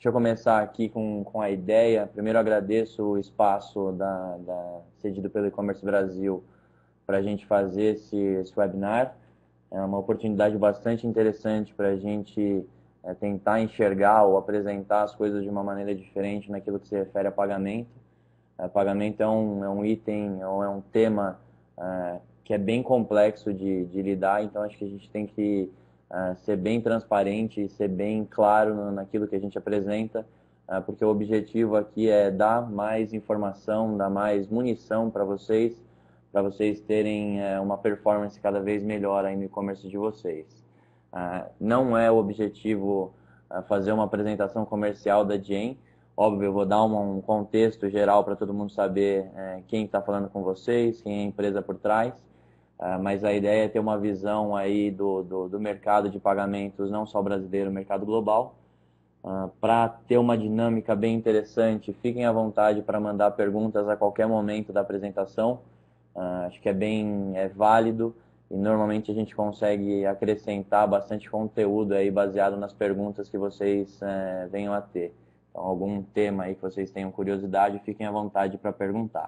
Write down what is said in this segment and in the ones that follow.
Deixa eu começar aqui com a ideia. Primeiro, agradeço o espaço cedido pelo E-Commerce Brasil para a gente fazer esse webinar. É uma oportunidade bastante interessante para a gente tentar enxergar ou apresentar as coisas de uma maneira diferente naquilo que se refere a pagamento. Pagamento é um item ou é um tema que é bem complexo de lidar, então acho que a gente tem que ser bem transparente e ser bem claro naquilo que a gente apresenta, porque o objetivo aqui é dar mais informação, dar mais munição para vocês terem uma performance cada vez melhor aí no e-commerce de vocês. Não é o objetivo fazer uma apresentação comercial da Diem. Óbvio, eu vou dar um contexto geral para todo mundo saber quem está falando com vocês, quem é a empresa por trás, mas a ideia é ter uma visão aí do mercado de pagamentos, não só brasileiro, mercado global. Para ter uma dinâmica bem interessante, fiquem à vontade para mandar perguntas a qualquer momento da apresentação. Acho que é válido e normalmente a gente consegue acrescentar bastante conteúdo aí baseado nas perguntas que vocês venham a ter. Então, algum tema aí que vocês tenham curiosidade, fiquem à vontade para perguntar.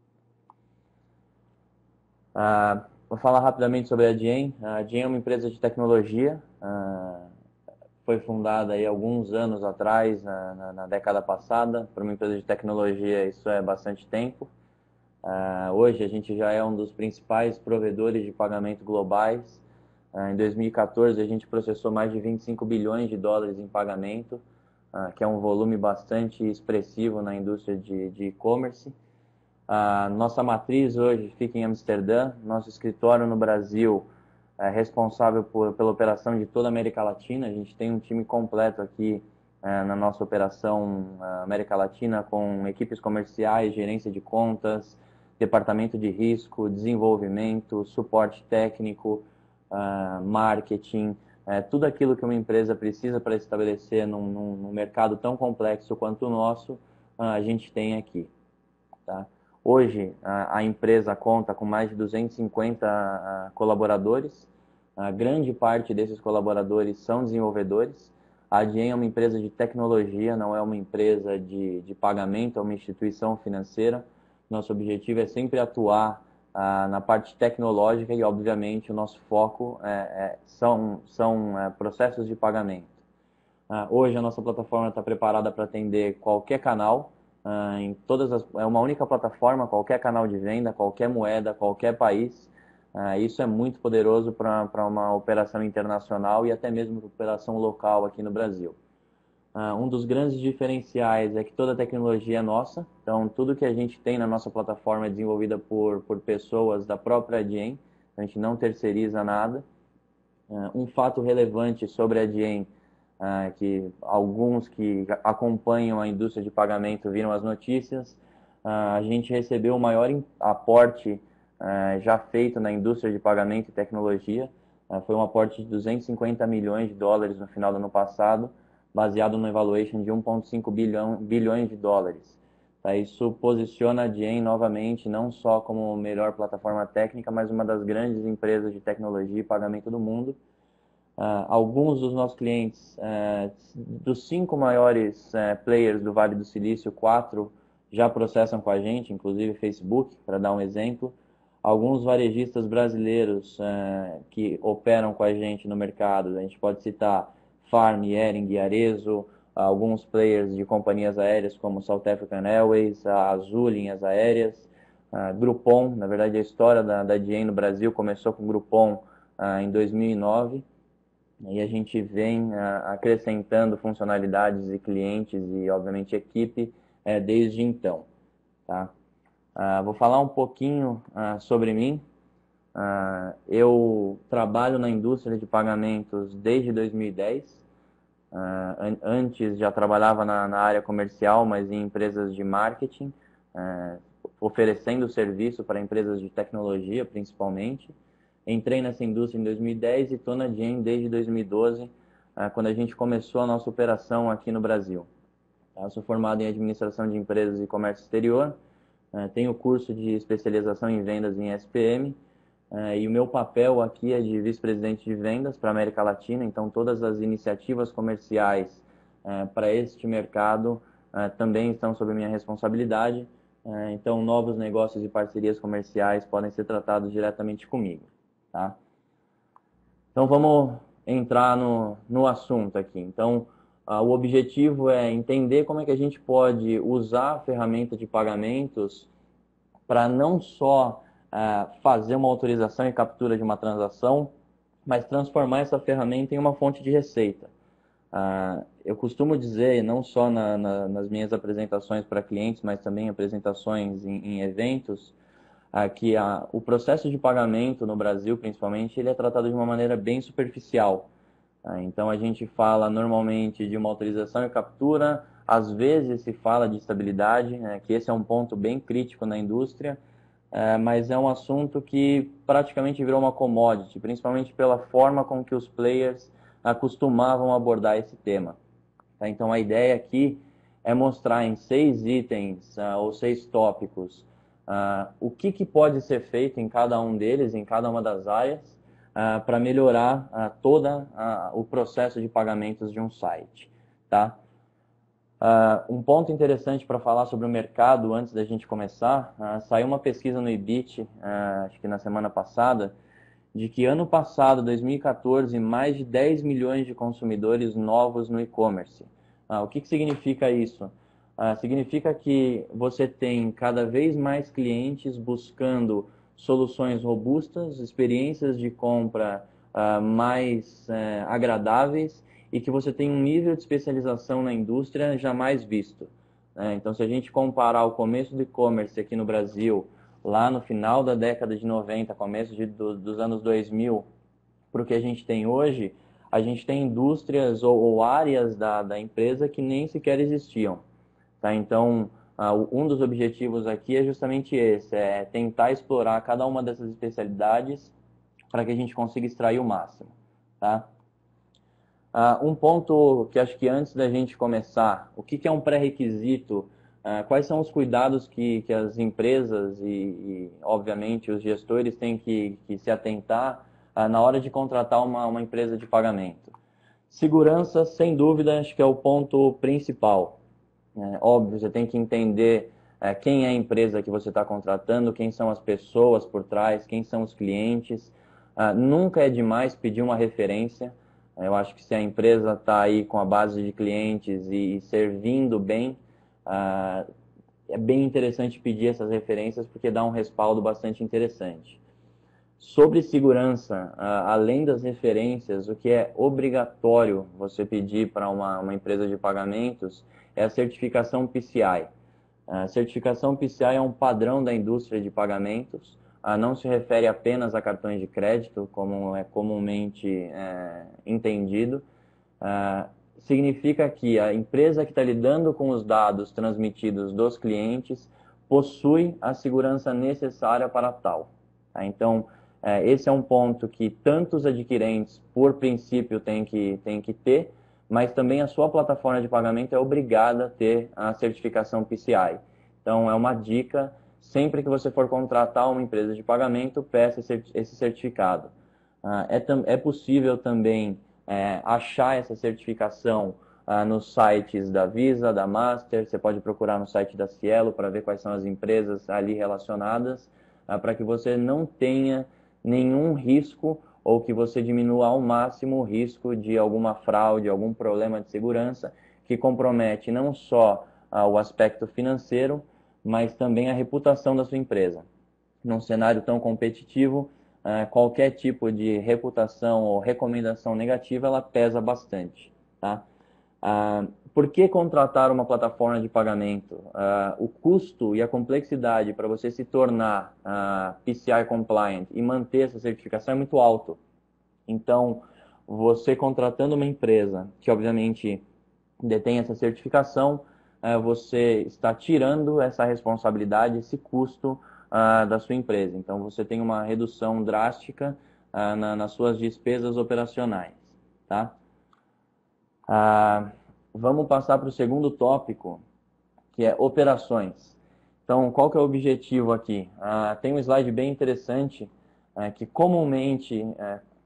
Vou falar rapidamente sobre a Diem. A Diem é uma empresa de tecnologia, foi fundada aí alguns anos atrás, na década passada. Para uma empresa de tecnologia, isso é bastante tempo. Hoje a gente já é um dos principais provedores de pagamento globais. Em 2014 a gente processou mais de 25 bilhões de dólares em pagamento, que é um volume bastante expressivo na indústria de e-commerce. A nossa matriz hoje fica em Amsterdã, nosso escritório no Brasil é responsável pela operação de toda a América Latina. A gente tem um time completo aqui na nossa operação América Latina, com equipes comerciais, gerência de contas, departamento de risco, desenvolvimento, suporte técnico, marketing, tudo aquilo que uma empresa precisa para estabelecer num mercado tão complexo quanto o nosso, a gente tem aqui. Tá? Hoje, a empresa conta com mais de 250 colaboradores. A grande parte desses colaboradores são desenvolvedores. A Adyen é uma empresa de tecnologia, não é uma empresa de pagamento, é uma instituição financeira. Nosso objetivo é sempre atuar na parte tecnológica e, obviamente, o nosso foco são processos de pagamento. Hoje a nossa plataforma está preparada para atender qualquer canal, é uma única plataforma, qualquer canal de venda, qualquer moeda, qualquer país. Isso é muito poderoso para uma operação internacional e até mesmo para operação local aqui no Brasil. Um dos grandes diferenciais é que toda a tecnologia é nossa, então tudo que a gente tem na nossa plataforma é desenvolvida por pessoas da própria Adyen, a gente não terceiriza nada. Um fato relevante sobre a Adyen, que alguns que acompanham a indústria de pagamento viram as notícias, a gente recebeu o maior aporte já feito na indústria de pagamento e tecnologia. Foi um aporte de 250 milhões de dólares no final do ano passado, baseado no evaluation de 1,5 bilhões de dólares. Isso posiciona a Adyen novamente não só como a melhor plataforma técnica, mas uma das grandes empresas de tecnologia e pagamento do mundo. Alguns dos nossos clientes, dos 5 maiores players do Vale do Silício, 4 já processam com a gente, inclusive Facebook, para dar um exemplo. Alguns varejistas brasileiros que operam com a gente no mercado, a gente pode citar Farm, Hering e Arezzo, alguns players de companhias aéreas como South African Airways, a Azul Linhas Aéreas, Groupon. Na verdade, a história da Adyen no Brasil começou com Groupon em 2009. E a gente vem acrescentando funcionalidades e clientes e, obviamente, equipe desde então. Tá? Vou falar um pouquinho sobre mim. Eu trabalho na indústria de pagamentos desde 2010. Antes já trabalhava na área comercial, mas em empresas de marketing, oferecendo serviço para empresas de tecnologia, principalmente. Entrei nessa indústria em 2010 e estou na Adyen desde 2012, quando a gente começou a nossa operação aqui no Brasil. Eu sou formado em Administração de Empresas e Comércio Exterior, tenho curso de especialização em vendas em SPM, e o meu papel aqui é de vice-presidente de vendas para a América Latina, então todas as iniciativas comerciais para este mercado também estão sob minha responsabilidade. Então, novos negócios e parcerias comerciais podem ser tratados diretamente comigo, tá? Então, vamos entrar no assunto aqui. Então, o objetivo é entender como é que a gente pode usar a ferramenta de pagamentos para não só fazer uma autorização e captura de uma transação, mas transformar essa ferramenta em uma fonte de receita. Eu costumo dizer, não só nas minhas apresentações para clientes, mas também apresentações em eventos, que o processo de pagamento no Brasil, principalmente, ele é tratado de uma maneira bem superficial. Então, a gente fala normalmente de uma autorização e captura, às vezes se fala de estabilidade, que esse é um ponto bem crítico na indústria, mas é um assunto que praticamente virou uma commodity, principalmente pela forma com que os players costumavam abordar esse tema. Tá? Então, a ideia aqui é mostrar em 6 itens ou 6 tópicos o que pode ser feito em cada um deles, em cada uma das áreas, para melhorar todo o processo de pagamentos de um site. Tá? Um ponto interessante para falar sobre o mercado antes da gente começar, saiu uma pesquisa no Ibit, acho que na semana passada, de que ano passado, 2014, mais de 10 milhões de consumidores novos no e-commerce. O que significa isso? Significa que você tem cada vez mais clientes buscando soluções robustas, experiências de compra mais agradáveis e que você tem um nível de especialização na indústria jamais visto. Então, se a gente comparar o começo do e-commerce aqui no Brasil, lá no final da década de 90, começo dos anos 2000, para o que a gente tem hoje, a gente tem indústrias ou áreas da empresa que nem sequer existiam. Tá? Então, um dos objetivos aqui é justamente esse, é tentar explorar cada uma dessas especialidades para que a gente consiga extrair o máximo. Tá? Um ponto que acho que antes da gente começar, o que é um pré-requisito? Quais são os cuidados que as empresas e, obviamente, os gestores têm que se atentar na hora de contratar uma empresa de pagamento? Segurança, sem dúvida, acho que é o ponto principal. Óbvio, você tem que entender quem é a empresa que você está contratando, quem são as pessoas por trás, quem são os clientes. Nunca é demais pedir uma referência. Eu acho que se a empresa está aí com a base de clientes e servindo bem, é bem interessante pedir essas referências porque dá um respaldo bastante interessante. Sobre segurança, além das referências, o que é obrigatório você pedir para uma empresa de pagamentos é a certificação PCI. A certificação PCI é um padrão da indústria de pagamentos, não se refere apenas a cartões de crédito, como é comumente entendido. Significa que a empresa que está lidando com os dados transmitidos dos clientes possui a segurança necessária para tal. Tá? Então, esse é um ponto que tantos adquirentes, por princípio, têm que ter, mas também a sua plataforma de pagamento é obrigada a ter a certificação PCI. Então, é uma dica, sempre que você for contratar uma empresa de pagamento, peça esse certificado. É possível também achar essa certificação nos sites da Visa, da Master, você pode procurar no site da Cielo para ver quais são as empresas ali relacionadas, para que você não tenha nenhum risco ou que você diminua ao máximo o risco de alguma fraude, algum problema de segurança que compromete não só o aspecto financeiro, mas também a reputação da sua empresa. Num cenário tão competitivo, qualquer tipo de reputação ou recomendação negativa, ela pesa bastante. Tá? Por que contratar uma plataforma de pagamento? O custo e a complexidade para você se tornar PCI compliant e manter essa certificação é muito alto. Então, você contratando uma empresa que obviamente detém essa certificação, você está tirando essa responsabilidade, esse custo da sua empresa. Então, você tem uma redução drástica nas suas despesas operacionais. Tá? Vamos passar para o segundo tópico, que é operações. Então, qual que é o objetivo aqui? Tem um slide bem interessante, que comumente,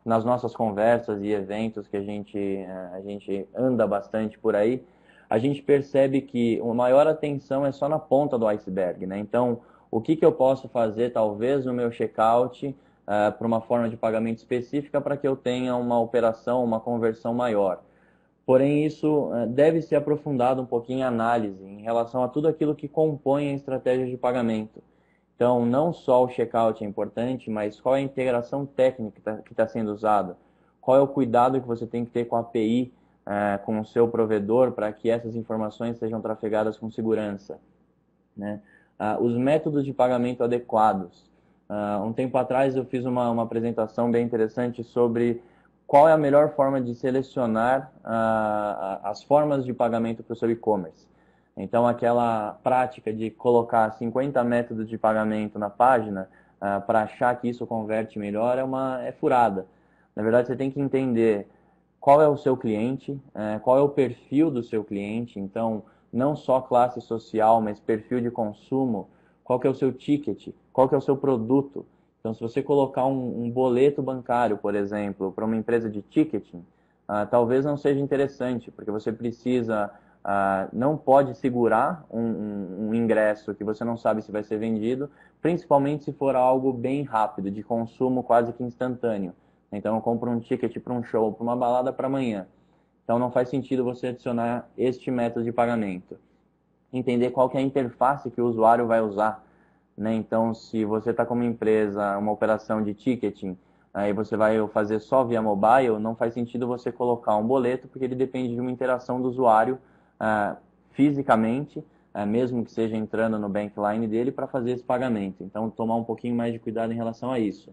nas nossas conversas e eventos que a gente anda bastante por aí, a gente percebe que a maior atenção é só na ponta do iceberg, né? Então, o que eu posso fazer, talvez, no meu checkout para uma forma de pagamento específica para que eu tenha uma operação, uma conversão maior. Porém, isso deve ser aprofundado um pouquinho em análise em relação a tudo aquilo que compõe a estratégia de pagamento. Então, não só o checkout é importante, mas qual é a integração técnica que está sendo usada? Qual é o cuidado que você tem que ter com a API, com o seu provedor, para que essas informações sejam trafegadas com segurança, né? Os métodos de pagamento adequados. Um tempo atrás eu fiz uma apresentação bem interessante sobre qual é a melhor forma de selecionar as formas de pagamento para o seu e-commerce. Então, aquela prática de colocar 50 métodos de pagamento na página para achar que isso converte melhor é furada. Na verdade, você tem que entender qual é o seu cliente, qual é o perfil do seu cliente. Então, não só classe social, mas perfil de consumo, qual que é o seu ticket, qual que é o seu produto. Então, se você colocar um boleto bancário, por exemplo, para uma empresa de ticketing, talvez não seja interessante, porque você precisa, não pode segurar um ingresso que você não sabe se vai ser vendido, principalmente se for algo bem rápido, de consumo quase que instantâneo. Então, eu compro um ticket para um show, para uma balada para amanhã. Então, não faz sentido você adicionar este método de pagamento. Entender qual que é a interface que o usuário vai usar, né? Então, se você está com uma empresa, uma operação de ticketing, aí você vai fazer só via mobile, não faz sentido você colocar um boleto, porque ele depende de uma interação do usuário fisicamente, mesmo que seja entrando no bankline dele, para fazer esse pagamento. Então, tomar um pouquinho mais de cuidado em relação a isso.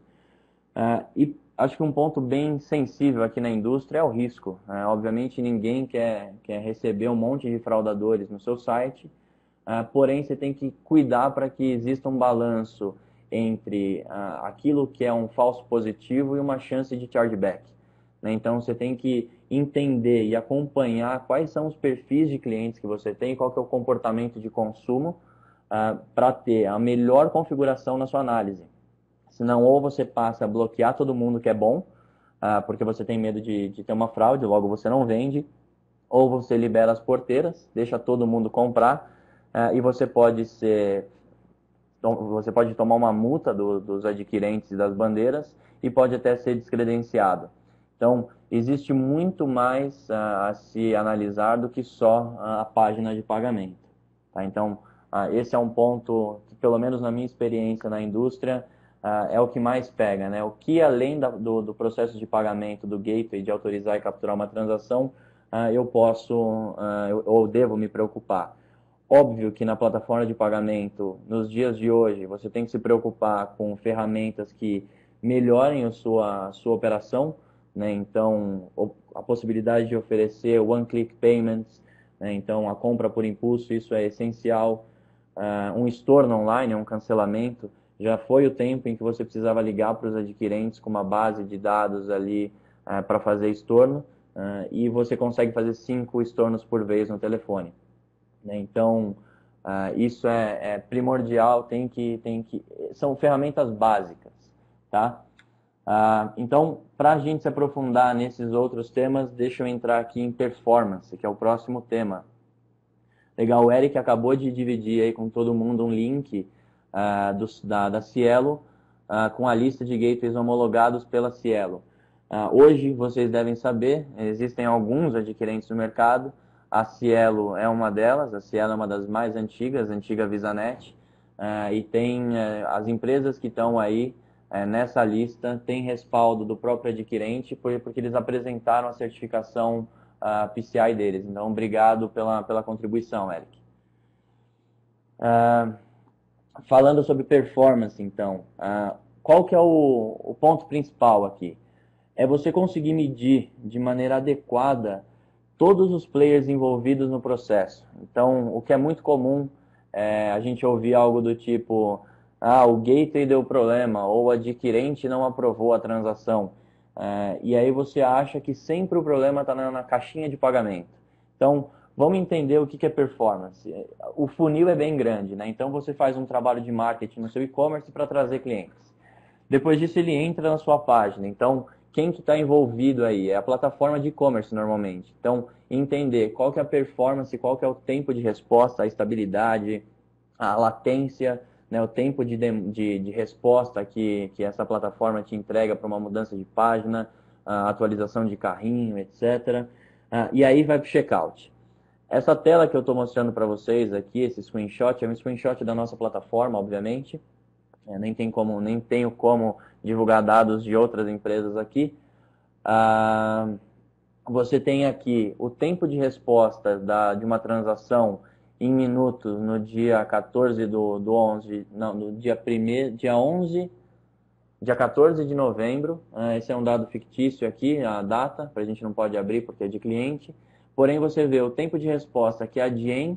E acho que um ponto bem sensível aqui na indústria é o risco. Obviamente, ninguém quer receber um monte de fraudadores no seu site, porém, você tem que cuidar para que exista um balanço entre aquilo que é um falso positivo e uma chance de chargeback, né? Então, você tem que entender e acompanhar quais são os perfis de clientes que você tem, qual que é o comportamento de consumo, para ter a melhor configuração na sua análise. Senão, ou você passa a bloquear todo mundo que é bom, porque você tem medo de ter uma fraude, logo você não vende, ou você libera as porteiras, deixa todo mundo comprar, e você pode tomar uma multa dos adquirentes das bandeiras e pode até ser descredenciado. Então, existe muito mais a se analisar do que só a página de pagamento, tá? Então, esse é um ponto que, pelo menos na minha experiência na indústria, é o que mais pega, né? O que, além do processo de pagamento, do gateway, de autorizar e capturar uma transação, eu posso ou devo me preocupar. Óbvio que na plataforma de pagamento, nos dias de hoje, você tem que se preocupar com ferramentas que melhorem a sua operação, né? Então, a possibilidade de oferecer one-click payments, né? Então, a compra por impulso, isso é essencial. Um estorno online, um cancelamento, já foi o tempo em que você precisava ligar para os adquirentes com uma base de dados ali para fazer estorno, e você consegue fazer 5 estornos por vez no telefone, né? Então, isso é primordial, são ferramentas básicas, tá? Então, para a gente se aprofundar nesses outros temas, deixa eu entrar aqui em performance, que é o próximo tema. Legal, o Eric acabou de dividir aí com todo mundo um link da Cielo com a lista de gateways homologados pela Cielo. Hoje, vocês devem saber, existem alguns adquirentes no mercado. A Cielo é uma delas, a Cielo é uma das mais antigas, a antiga VisaNet, e tem as empresas que estão aí nessa lista, tem respaldo do próprio adquirente, porque eles apresentaram a certificação PCI deles. Então, obrigado pela contribuição, Eric. Falando sobre performance, então, qual que é o ponto principal aqui? É você conseguir medir de maneira adequada todos os players envolvidos no processo. Então, o que é muito comum é a gente ouvir algo do tipo, o gateway deu problema, ou o adquirente não aprovou a transação. E aí você acha que sempre o problema está na caixinha de pagamento. Então, vamos entender o que é performance. O funil é bem grande, né? Então, você faz um trabalho de marketing no seu e-commerce para trazer clientes. Depois disso, ele entra na sua página. Então, quem que está envolvido aí? É a plataforma de e-commerce normalmente. Então, entender qual que é a performance, qual que é o tempo de resposta, a estabilidade, a latência, né, o tempo de resposta que essa plataforma te entrega para uma mudança de página, a atualização de carrinho, etc. E aí vai para o checkout. Essa tela que eu estou mostrando para vocês aqui, esse screenshot, é um screenshot da nossa plataforma, obviamente. Nem tenho como divulgar dados de outras empresas aqui. Você tem aqui o tempo de resposta de uma transação em minutos no dia 14 do 11, não, no dia 1º, dia 11, dia 14 de novembro. Esse é um dado fictício aqui, a data, a gente não pode abrir porque é de cliente. Porém, você vê o tempo de resposta que a Adyen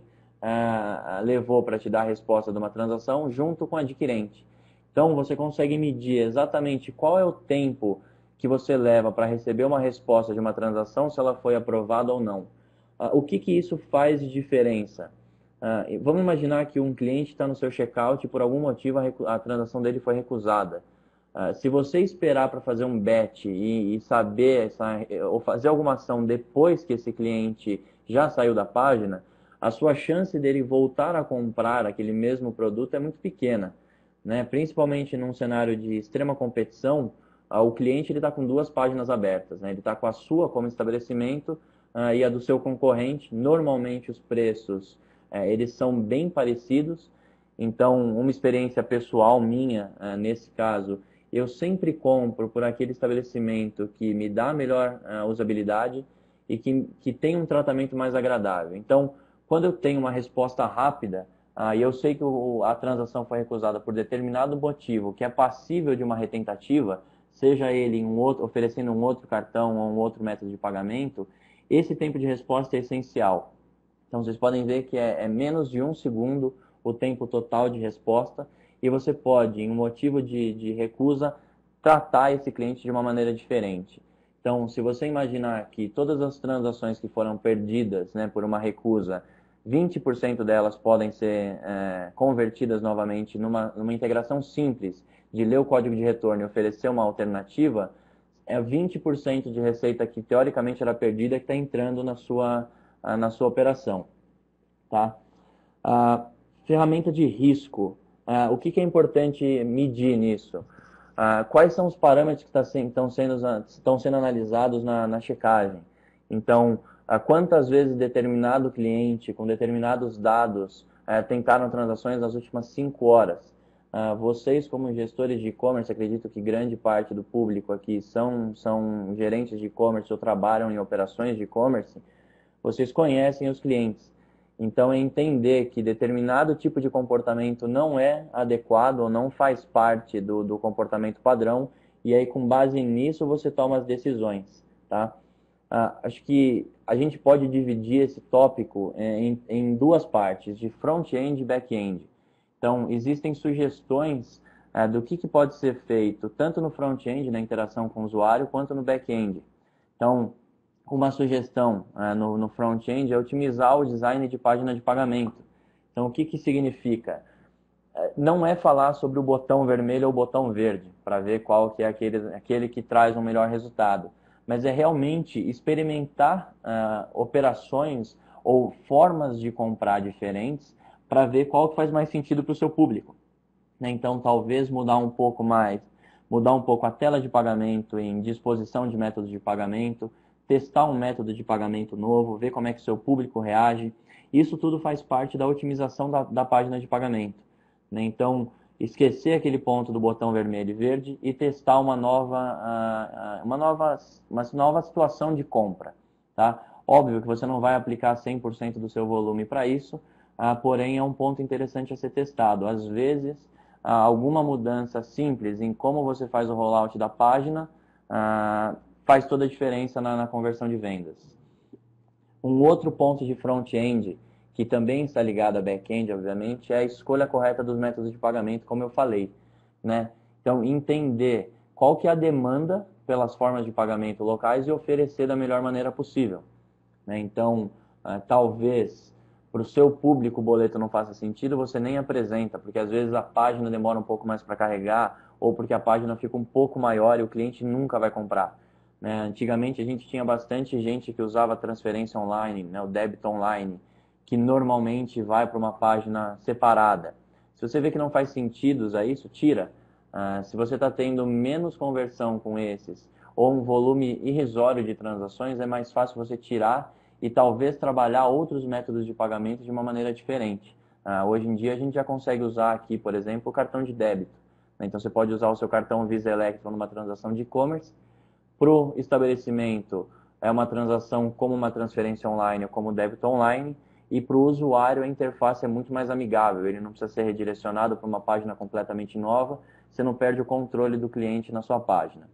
levou para te dar a resposta de uma transação junto com a adquirente. Então, você consegue medir exatamente qual é o tempo que você leva para receber uma resposta de uma transação, se ela foi aprovada ou não. O que isso faz de diferença? Vamos imaginar que um cliente está no seu checkout e por algum motivo a transação dele foi recusada. Se você esperar para fazer um batch e saber ou fazer alguma ação depois que esse cliente já saiu da página, a sua chance dele voltar a comprar aquele mesmo produto é muito pequena, né? Principalmente num cenário de extrema competição, o cliente está com duas páginas abertas, né? Ele está com a sua como estabelecimento e a do seu concorrente. Normalmente os preços eles são bem parecidos, então uma experiência pessoal minha nesse caso, eu sempre compro por aquele estabelecimento que me dá a melhor usabilidade e que tem um tratamento mais agradável. Então, quando eu tenho uma resposta rápida, e eu sei que a transação foi recusada por determinado motivo, que é passível de uma retentativa, seja ele oferecendo um outro cartão ou um outro método de pagamento, esse tempo de resposta é essencial. Então, vocês podem ver que é menos de 1 segundo o tempo total de resposta, e você pode, em um motivo de recusa, tratar esse cliente de uma maneira diferente. Então, se você imaginar que todas as transações que foram perdidas, né, por uma recusa, 20% delas podem ser convertidas novamente numa integração simples de ler o código de retorno e oferecer uma alternativa, é 20% de receita que teoricamente era perdida que está entrando na sua operação. Tá? Ferramenta de risco. O que é importante medir nisso? Quais são os parâmetros que estão sendo analisados na checagem? Então, quantas vezes determinado cliente com determinados dados tentaram transações nas últimas 5 horas? Vocês, como gestores de e-commerce, acredito que grande parte do público aqui são gerentes de e-commerce ou trabalham em operações de e-commerce, vocês conhecem os clientes. Então, é entender que determinado tipo de comportamento não é adequado ou não faz parte do comportamento padrão, e aí, com base nisso, você toma as decisões. Tá? Acho que a gente pode dividir esse tópico em duas partes, de front-end e back-end. Então, existem sugestões do que pode ser feito tanto no front-end, na interação com o usuário, quanto no back-end. Então, uma sugestão no front-end é otimizar o design de página de pagamento. Então, o que significa? Não é falar sobre o botão vermelho ou o botão verde, para ver qual que é aquele que traz um melhor resultado. Mas é realmente experimentar operações ou formas de comprar diferentes para ver qual que faz mais sentido para o seu público. Então, talvez mudar um pouco a tela de pagamento em disposição de métodos de pagamento, testar um método de pagamento novo, ver como é que o seu público reage. Isso tudo faz parte da otimização da página de pagamento. Então, esquecer aquele ponto do botão vermelho e verde e testar uma nova situação de compra. Tá? Óbvio que você não vai aplicar 100% do seu volume para isso, porém é um ponto interessante a ser testado. Às vezes, alguma mudança simples em como você faz o rollout da página faz toda a diferença na conversão de vendas. Um outro ponto de front-end, que também está ligado a back-end, obviamente, é a escolha correta dos métodos de pagamento, como eu falei. Né? Então, entender qual que é a demanda pelas formas de pagamento locais e oferecer da melhor maneira possível. Né? Então, talvez para o seu público o boleto não faça sentido, você nem apresenta, porque às vezes a página demora um pouco mais para carregar, ou porque a página fica um pouco maior e o cliente nunca vai comprar. né? Antigamente a gente tinha bastante gente que usava transferência online, né, o débito online, que normalmente vai para uma página separada. Se você vê que não faz sentido usar isso, tira. Se você está tendo menos conversão com esses, ou um volume irrisório de transações, é mais fácil você tirar e talvez trabalhar outros métodos de pagamento de uma maneira diferente. Hoje em dia a gente já consegue usar aqui, por exemplo, o cartão de débito, né? Então você pode usar o seu cartão Visa Electron numa transação de e-commerce. Para o estabelecimento, é uma transação como uma transferência online ou como débito online. E para o usuário, a interface é muito mais amigável. Ele não precisa ser redirecionado para uma página completamente nova. Você não perde o controle do cliente na sua página.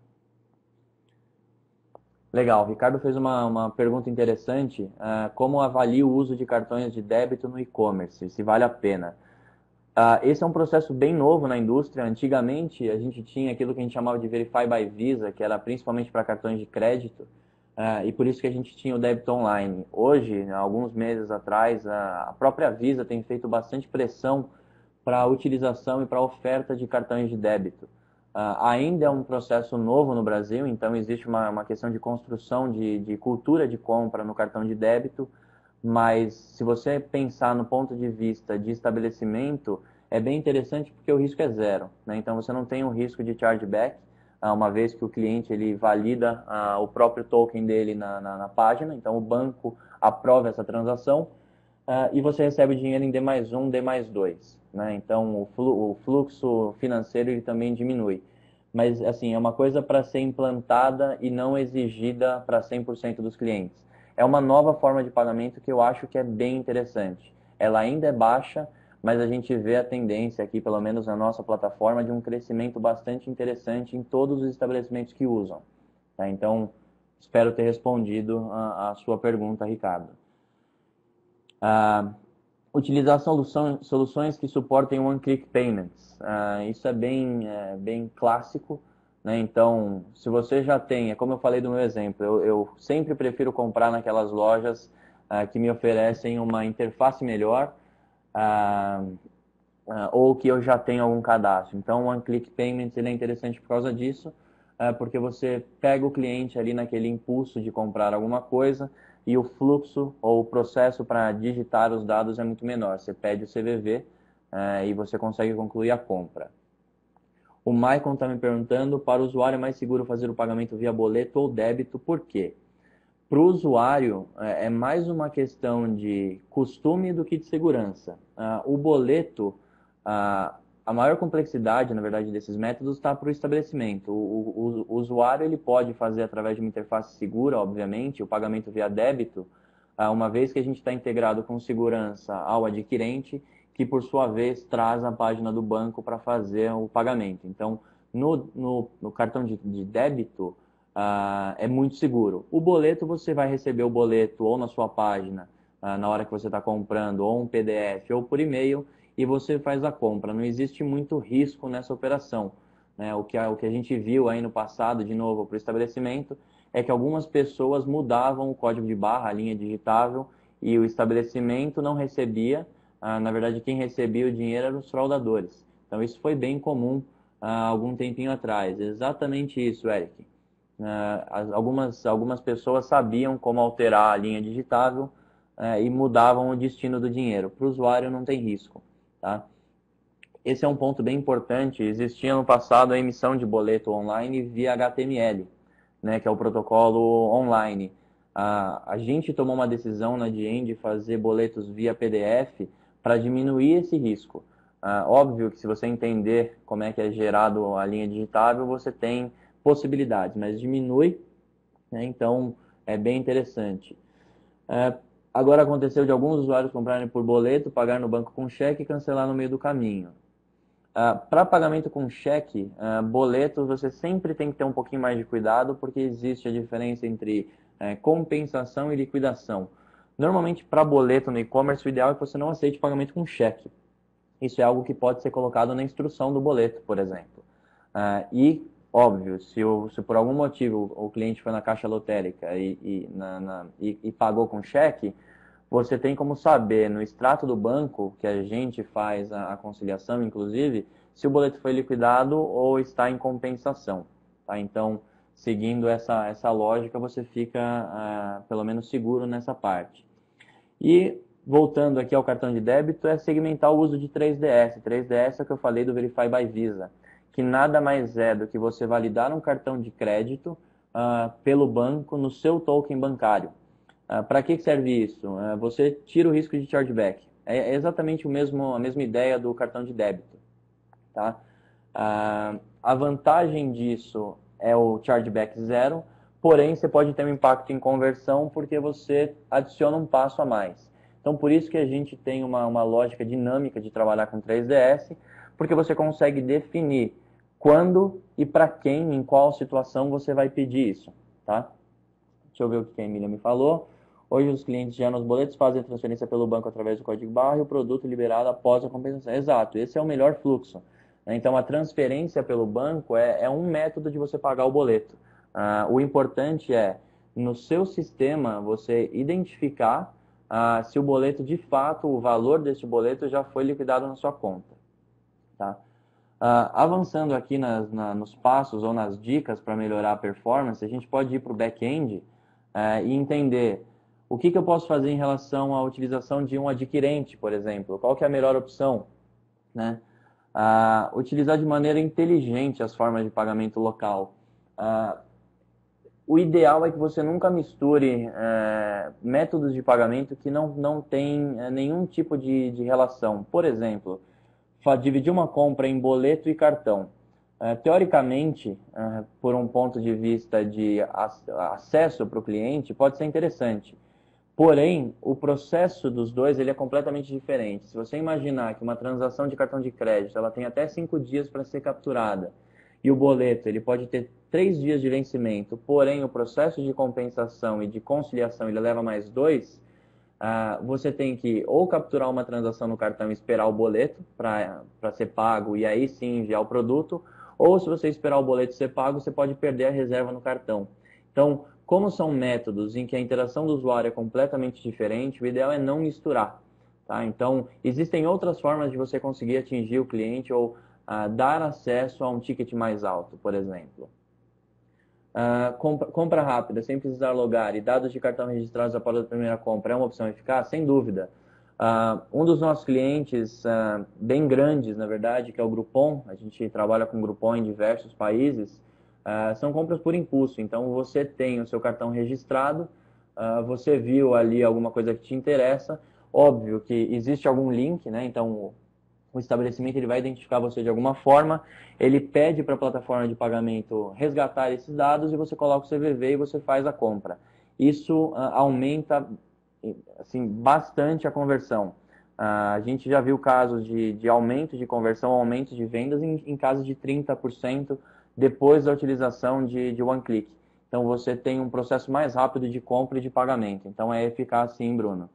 Legal, o Ricardo fez uma pergunta interessante. Como avalia o uso de cartões de débito no e-commerce? Se vale a pena? Esse é um processo bem novo na indústria. Antigamente, a gente tinha aquilo que a gente chamava de Verify by Visa, que era principalmente para cartões de crédito, e por isso que a gente tinha o débito online. Hoje, alguns meses atrás, a própria Visa tem feito bastante pressão para a utilização e para a oferta de cartões de débito. Ainda é um processo novo no Brasil, então existe uma questão de construção de cultura de compra no cartão de débito, mas se você pensar no ponto de vista de estabelecimento, é bem interessante porque o risco é zero, né? Então você não tem um risco de chargeback, uma vez que o cliente ele valida o próprio token dele na página, então o banco aprova essa transação, e você recebe o dinheiro em D mais um, D mais dois, né? Então o fluxo financeiro ele também diminui. Mas assim, é uma coisa para ser implantada e não exigida para 100% dos clientes. É uma nova forma de pagamento que eu acho que é bem interessante. Ela ainda é baixa, mas a gente vê a tendência aqui, pelo menos na nossa plataforma, de um crescimento bastante interessante em todos os estabelecimentos que usam. Tá? Então, espero ter respondido a sua pergunta, Ricardo. Utilizar soluções que suportem one-click payments. Isso é bem clássico, né? Então, se você já tem, é como eu falei do meu exemplo, eu sempre prefiro comprar naquelas lojas que me oferecem uma interface melhor, ou que eu já tenho algum cadastro. Então, o one-click payments ele é interessante por causa disso, porque você pega o cliente ali naquele impulso de comprar alguma coisa e o fluxo ou o processo para digitar os dados é muito menor. Você pede o CVV e você consegue concluir a compra. O Maicon está me perguntando, para o usuário é mais seguro fazer o pagamento via boleto ou débito, por quê? Para o usuário, é mais uma questão de costume do que de segurança. O boleto, a maior complexidade, na verdade, desses métodos está para o estabelecimento. O usuário ele pode fazer através de uma interface segura, obviamente, o pagamento via débito, uma vez que a gente está integrado com segurança ao adquirente, que por sua vez traz a página do banco para fazer o pagamento. Então, no cartão de débito, é muito seguro. O boleto, você vai receber o boleto ou na sua página, na hora que você está comprando, ou um PDF, ou por e-mail, e você faz a compra. Não existe muito risco nessa operação, né? O que a gente viu aí no passado, de novo, para o estabelecimento, é que algumas pessoas mudavam o código de barra, a linha digitável, e o estabelecimento não recebia. Na verdade, quem recebia o dinheiro eram os fraudadores. Então, isso foi bem comum há algum tempinho atrás. Exatamente isso, Eric. Algumas pessoas sabiam como alterar a linha digitável e mudavam o destino do dinheiro. Para o usuário não tem risco. Tá? Esse é um ponto bem importante. Existia no passado a emissão de boleto online via HTML, né, que é o protocolo online. A gente tomou uma decisão na Diem de fazer boletos via PDF para diminuir esse risco. Óbvio que se você entender como é que é gerado a linha digitável, você tem possibilidades, mas diminui, né? Então é bem interessante. Agora aconteceu de alguns usuários comprarem por boleto, pagar no banco com cheque e cancelar no meio do caminho. Para pagamento com cheque, boleto, você sempre tem que ter um pouquinho mais de cuidado, porque existe a diferença entre compensação e liquidação. Normalmente, para boleto no e-commerce, o ideal é que você não aceite pagamento com cheque. Isso é algo que pode ser colocado na instrução do boleto, por exemplo. E, óbvio, se por algum motivo o cliente foi na caixa lotérica e pagou com cheque, você tem como saber no extrato do banco, que a gente faz a conciliação, inclusive, se o boleto foi liquidado ou está em compensação. Tá? Então, seguindo essa lógica, você fica pelo menos seguro nessa parte. E voltando aqui ao cartão de débito, é segmentar o uso de 3DS. 3DS é o que eu falei do Verify by Visa, que nada mais é do que você validar um cartão de crédito pelo banco no seu token bancário. Para que serve isso? Você tira o risco de chargeback. É exatamente a mesma ideia do cartão de débito. Tá? A vantagem disso é o chargeback zero, porém você pode ter um impacto em conversão porque você adiciona um passo a mais. Então por isso que a gente tem uma lógica dinâmica de trabalhar com 3DS, porque você consegue definir quando e para quem, em qual situação você vai pedir isso. Tá? Deixa eu ver o que a Emília me falou. Hoje os clientes já nos boletos fazem a transferência pelo banco através do código barra e o produto liberado após a compensação. Exato, esse é o melhor fluxo. Então a transferência pelo banco é um método de você pagar o boleto. O importante é, no seu sistema, você identificar se o boleto de fato, o valor desse boleto já foi liquidado na sua conta. Tá? Avançando aqui nos passos ou nas dicas para melhorar a performance, a gente pode ir para o back-end e entender o que eu posso fazer em relação à utilização de um adquirente, por exemplo. Qual que é a melhor opção? Né? Utilizar de maneira inteligente as formas de pagamento local. O ideal é que você nunca misture métodos de pagamento que não tem nenhum tipo de relação. Por exemplo, dividir uma compra em boleto e cartão. Teoricamente, por um ponto de vista de acesso para o cliente, pode ser interessante. Porém, o processo dos dois ele é completamente diferente. Se você imaginar que uma transação de cartão de crédito ela tem até 5 dias para ser capturada e o boleto ele pode ter 3 dias de vencimento, porém o processo de compensação e de conciliação ele leva mais 2, você tem que ou capturar uma transação no cartão e esperar o boleto para ser pago e aí sim enviar o produto, ou se você esperar o boleto ser pago, você pode perder a reserva no cartão. Então, como são métodos em que a interação do usuário é completamente diferente, o ideal é não misturar. Tá? Então, existem outras formas de você conseguir atingir o cliente ou dar acesso a um ticket mais alto, por exemplo. Compra rápida, sem precisar logar, e dados de cartão registrados após a primeira compra é uma opção eficaz? Sem dúvida. Um dos nossos clientes, bem grandes, na verdade, que é o Groupon, a gente trabalha com Groupon em diversos países, são compras por impulso. Então, você tem o seu cartão registrado, você viu ali alguma coisa que te interessa, óbvio que existe algum link, né? Então, o estabelecimento ele vai identificar você de alguma forma, ele pede para a plataforma de pagamento resgatar esses dados e você coloca o CVV e você faz a compra. Isso aumenta assim, bastante a conversão. A gente já viu casos de aumento de conversão, aumento de vendas em casos de 30% depois da utilização de One Click. Então você tem um processo mais rápido de compra e de pagamento. Então é eficaz sim, Bruno.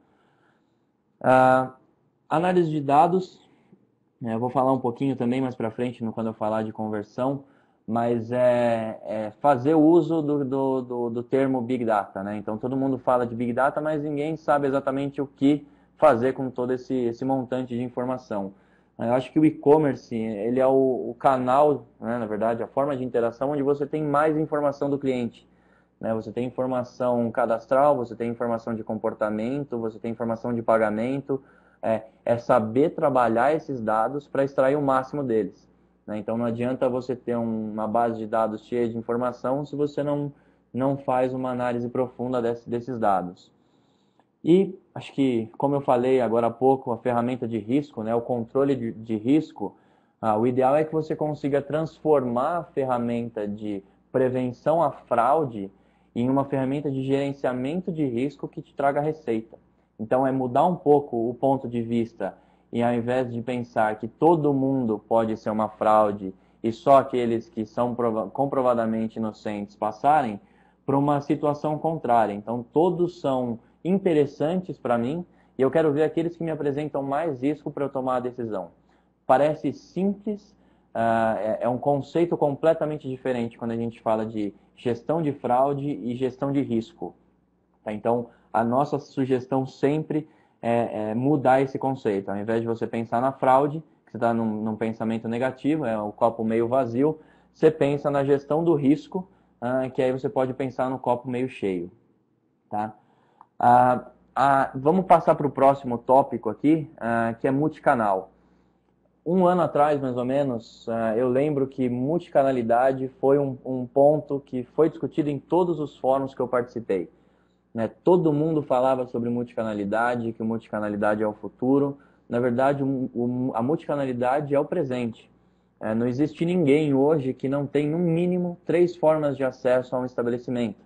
Análise de dados. Eu vou falar um pouquinho também mais para frente quando eu falar de conversão, mas é fazer uso do termo Big Data. Né? Então todo mundo fala de Big Data, mas ninguém sabe exatamente o que fazer com todo esse montante de informação. Eu acho que o e-commerce ele é o canal, né, na verdade, a forma de interação onde você tem mais informação do cliente. Né? Você tem informação cadastral, você tem informação de comportamento, você tem informação de pagamento. É saber trabalhar esses dados para extrair o máximo deles. Né? Então não adianta você ter uma base de dados cheia de informação se você não faz uma análise profunda desses dados. E acho que, como eu falei agora há pouco, a ferramenta de risco, né, o controle de risco, o ideal é que você consiga transformar a ferramenta de prevenção à fraude em uma ferramenta de gerenciamento de risco que te traga receita. Então, é mudar um pouco o ponto de vista e ao invés de pensar que todo mundo pode ser uma fraude e só aqueles que são comprovadamente inocentes passarem, para uma situação contrária. Então, todos são interessantes para mim e eu quero ver aqueles que me apresentam mais risco para eu tomar a decisão. Parece simples, é um conceito completamente diferente quando a gente fala de gestão de fraude e gestão de risco. Tá? Então, a nossa sugestão sempre é mudar esse conceito. Ao invés de você pensar na fraude, que você está num pensamento negativo, é o copo meio vazio, você pensa na gestão do risco, que aí você pode pensar no copo meio cheio, tá? Vamos passar para o próximo tópico aqui, que é multicanal. Um ano atrás, mais ou menos, eu lembro que multicanalidade foi um ponto que foi discutido em todos os fóruns que eu participei, né? Todo mundo falava sobre multicanalidade, que multicanalidade é o futuro. Na verdade, a multicanalidade é o presente. Não existe ninguém hoje que não tem, no mínimo, 3 formas de acesso a um estabelecimento.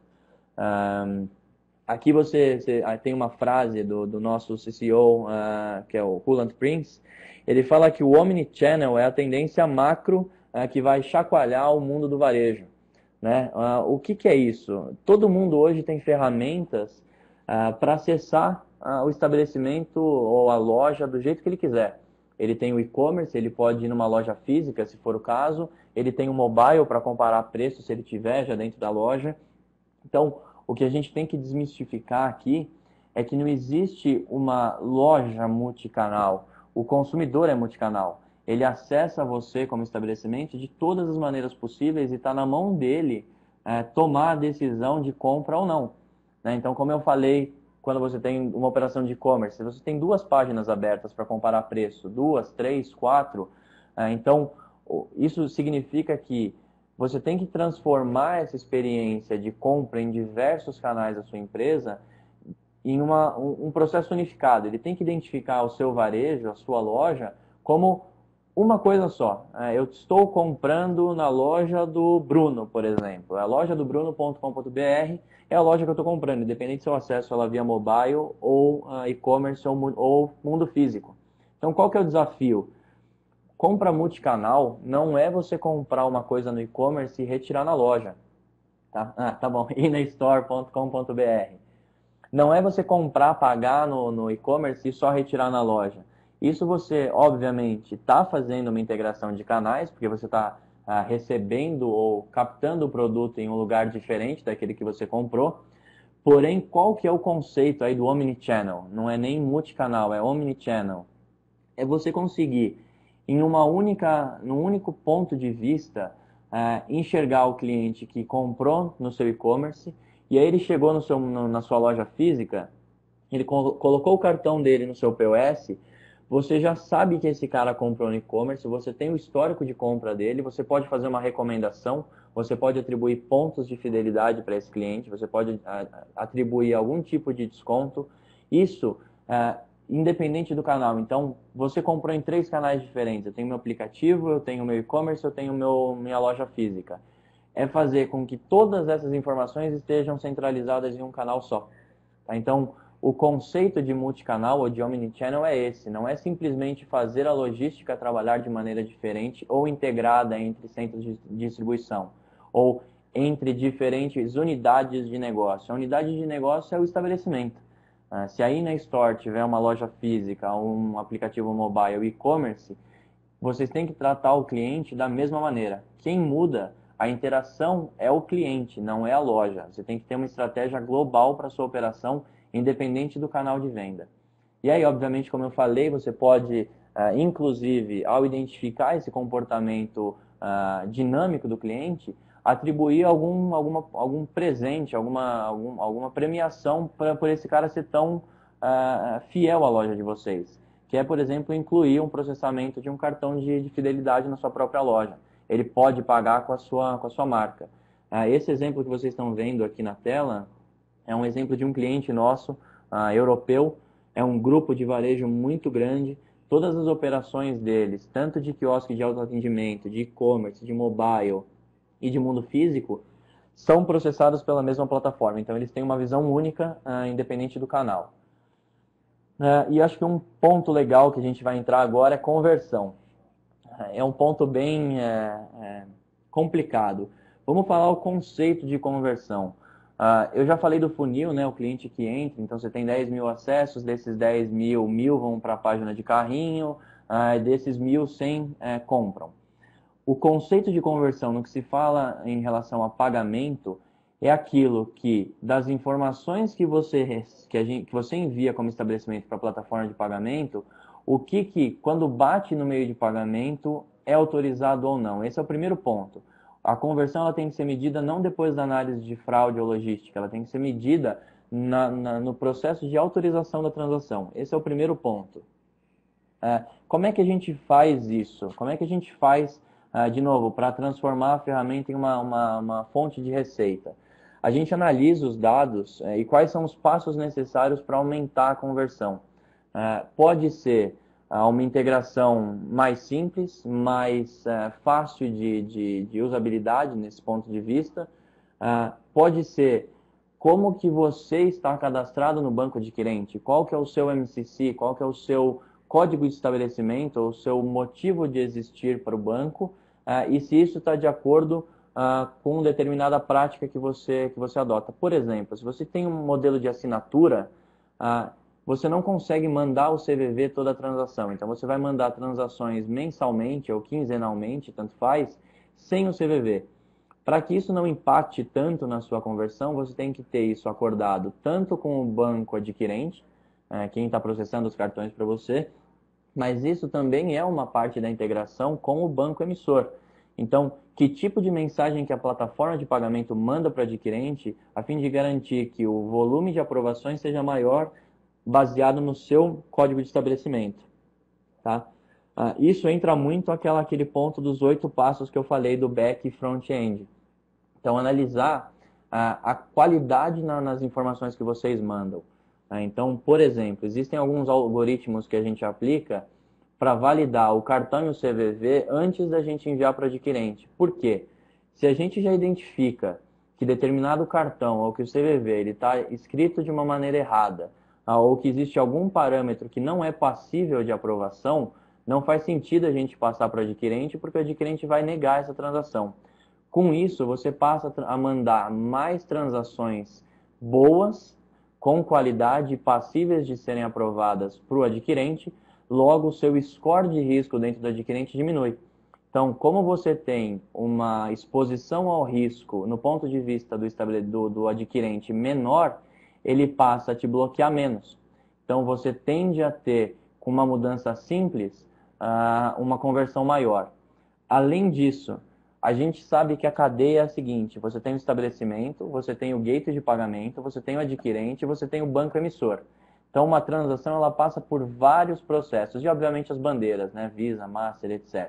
Aqui você tem uma frase do nosso CCO, que é o Roland Prince. Ele fala que o Omnichannel é a tendência macro que vai chacoalhar o mundo do varejo, né? O que é isso? Todo mundo hoje tem ferramentas para acessar o estabelecimento ou a loja do jeito que ele quiser. Ele tem o e-commerce, ele pode ir numa loja física, se for o caso. Ele tem o mobile para comparar preços, se ele tiver já dentro da loja. Então, o que a gente tem que desmistificar aqui é que não existe uma loja multicanal. O consumidor é multicanal. Ele acessa você como estabelecimento de todas as maneiras possíveis e está na mão dele tomar a decisão de compra ou não, né? Então, como eu falei, quando você tem uma operação de e-commerce, você tem 2 páginas abertas para comparar preço, 2, 3, 4. Então, isso significa que você tem que transformar essa experiência de compra em diversos canais da sua empresa em um processo unificado. Ele tem que identificar o seu varejo, a sua loja, como uma coisa só. Eu estou comprando na loja do Bruno, por exemplo. A loja do bruno.com.br é a loja que eu estou comprando, independente se eu acesso ela via mobile ou e-commerce ou mundo físico. Então, qual que é o desafio? Compra multicanal não é você comprar uma coisa no e-commerce e retirar na loja. Tá bom. Inastore.com.br. Não é você comprar, pagar no e-commerce e só retirar na loja. Isso você, obviamente, está fazendo uma integração de canais, porque você está recebendo ou captando o produto em um lugar diferente daquele que você comprou. Porém, qual que é o conceito aí do Omnichannel? Não é nem multicanal, é Omnichannel. É você conseguir, num único ponto de vista, enxergar o cliente que comprou no seu e-commerce e aí ele chegou na sua loja física, ele colocou o cartão dele no seu POS, você já sabe que esse cara comprou no e-commerce, você tem o histórico de compra dele, você pode fazer uma recomendação, você pode atribuir pontos de fidelidade para esse cliente, você pode atribuir algum tipo de desconto. Isso independente do canal. Então, você comprou em 3 canais diferentes. Eu tenho meu aplicativo, eu tenho meu e-commerce, eu tenho minha loja física. É fazer com que todas essas informações estejam centralizadas em um canal só. Tá? Então, o conceito de multicanal ou de omnichannel é esse. Não é simplesmente fazer a logística trabalhar de maneira diferente ou integrada entre centros de distribuição ou entre diferentes unidades de negócio. A unidade de negócio é o estabelecimento. Se a Inastore tiver uma loja física, um aplicativo mobile, e-commerce, vocês têm que tratar o cliente da mesma maneira. Quem muda a interação é o cliente, não é a loja. Você tem que ter uma estratégia global para a sua operação, independente do canal de venda. E aí, obviamente, como eu falei, você pode, inclusive, ao identificar esse comportamento dinâmico do cliente, atribuir algum presente, alguma premiação por esse cara ser tão fiel à loja de vocês. Que é, por exemplo, incluir um processamento de um cartão de fidelidade na sua própria loja. Ele pode pagar com a sua marca. Esse exemplo que vocês estão vendo aqui na tela é um exemplo de um cliente nosso, europeu. É um grupo de varejo muito grande. Todas as operações deles, tanto de quiosque de autoatendimento, de e-commerce, de mobile e de mundo físico, são processadas pela mesma plataforma. Então, eles têm uma visão única, independente do canal. E acho que um ponto legal que a gente vai entrar agora é conversão. É um ponto bem complicado. Vamos falar o conceito de conversão. Eu já falei do funil, né? O cliente que entra, então você tem 10 mil acessos, desses 10 mil, 1.000 vão para a página de carrinho, desses 1.000, 100 compram. O conceito de conversão no que se fala em relação a pagamento é aquilo que, das informações que você envia como estabelecimento para a plataforma de pagamento, o que quando bate no meio de pagamento, é autorizado ou não. Esse é o primeiro ponto. A conversão ela tem que ser medida não depois da análise de fraude ou logística, ela tem que ser medida no processo de autorização da transação. Esse é o primeiro ponto. Como é que a gente faz isso? Como é que a gente faz, de novo, para transformar a ferramenta em uma fonte de receita? A gente analisa os dados e quais são os passos necessários para aumentar a conversão. Pode ser uma integração mais simples, mais fácil de usabilidade nesse ponto de vista. Pode ser como que você está cadastrado no banco adquirente, qual que é o seu MCC, qual que é o seu código de estabelecimento, ou o seu motivo de existir para o banco, e se isso está de acordo com determinada prática que você adota. Por exemplo, se você tem um modelo de assinatura, você não consegue mandar o CVV toda a transação. Então, você vai mandar transações mensalmente ou quinzenalmente, tanto faz, sem o CVV. Para que isso não impacte tanto na sua conversão, você tem que ter isso acordado tanto com o banco adquirente, quem está processando os cartões para você, mas isso também é uma parte da integração com o banco emissor. Então, que tipo de mensagem que a plataforma de pagamento manda para o adquirente, a fim de garantir que o volume de aprovações seja maior, baseado no seu código de estabelecimento. Tá? Isso entra muito aquele ponto dos 8 passos que eu falei do back e front-end. Então, analisar a qualidade nas informações que vocês mandam. Então, por exemplo, existem alguns algoritmos que a gente aplica para validar o cartão e o CVV antes da gente enviar para o adquirente. Por quê? Se a gente já identifica que determinado cartão ou que o CVV está escrito de uma maneira errada, ou que existe algum parâmetro que não é passível de aprovação, não faz sentido a gente passar para o adquirente, porque o adquirente vai negar essa transação. Com isso, você passa a mandar mais transações boas, com qualidade, passíveis de serem aprovadas para o adquirente, logo o seu score de risco dentro do adquirente diminui. Então, como você tem uma exposição ao risco no ponto de vista do adquirente menor, ele passa a te bloquear menos. Então, você tende a ter, com uma mudança simples, uma conversão maior. Além disso, a gente sabe que a cadeia é a seguinte: você tem o estabelecimento, você tem o gateway de pagamento, você tem o adquirente, você tem o banco emissor. Então, uma transação ela passa por vários processos e, obviamente, as bandeiras, né? Visa, Master, etc.